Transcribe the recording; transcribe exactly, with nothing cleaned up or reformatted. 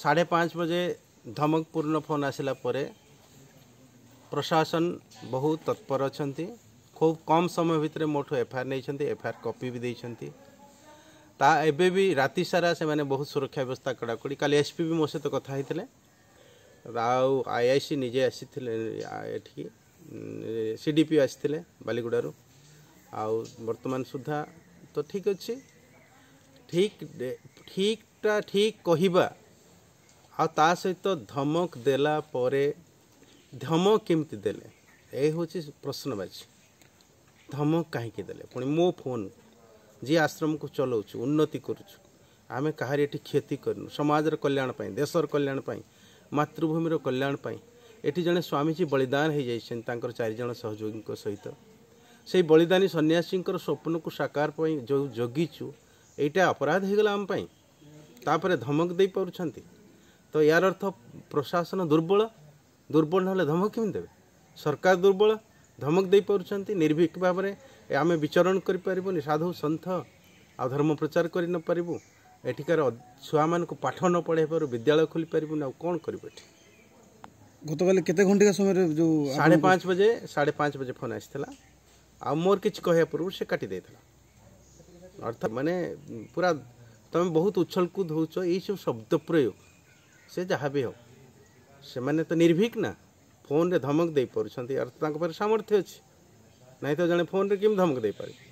साढ़े पाँच बजे धमकपूर्ण फोन आसला परे प्रशासन बहुत तत्पर अच्छा खूब कम समय भितर मोठू एफआईआर नहीं एफआईआर कॉपी भी देती ता एबे भी राति सारा से माने बहुत सुरक्षा व्यवस्था कड़ाकड़ी काली एसपी भी मो सहित कथा होते आईआईसी निजे आसी सीडीपी आसी बालीगुड़ारू आउ वर्तमान सुधा तो ठीक अच्छे ठीक ठीकटा ठीक कहवा आ ता सहित धमक देला परे धमक केमती देले ए हूँ प्रश्नबाची धमक कहीं देले पुणी मो फोन जी आश्रम को चलाऊँ उन्नति करुचु आमे कहार ये क्षति करनु समाजर कल्याण पाई देशर कल्याण पाई मातृभूमिर कल्याण पाई एटी जड़े स्वामीजी बलिदान हो जाकर चारिजण सहयोगी सहित से बलिदानी सन्यासी स्वप्न को साकार पाई जो जगिचु एटा अपराध हो गला आम पाई तापरे धमक दे पारुछंती तो यार अर्थ प्रशासन दुर्बल दुर्बल ना धमक केमी देवे सरकार दुर्बल धमक दे पारुछंती निर्भीक भाव में आम विचरण करें साधु सन्थ आ धर्म प्रचार कर न पारू एठिकार छुआ मान को पाठ न पढ़े पार विद्यालय खोली पारूँ ना कौन कर गतकाल केते घंटे समय जो साढ़े पाँच बजे साढ़े पाँच बजे फोन आसाला आ मोर किसी कह पूर्व से काटी देता अर्थात माने पूरा तुम बहुत उछल कूद हो सब शब्द प्रयोग से जहाँ भी हो से माने तो निर्भीक ना फोन रे धमक दे पार सामर्थ्य अच्छी नहीं तो जड़े फोन रे किम धमक दे पारे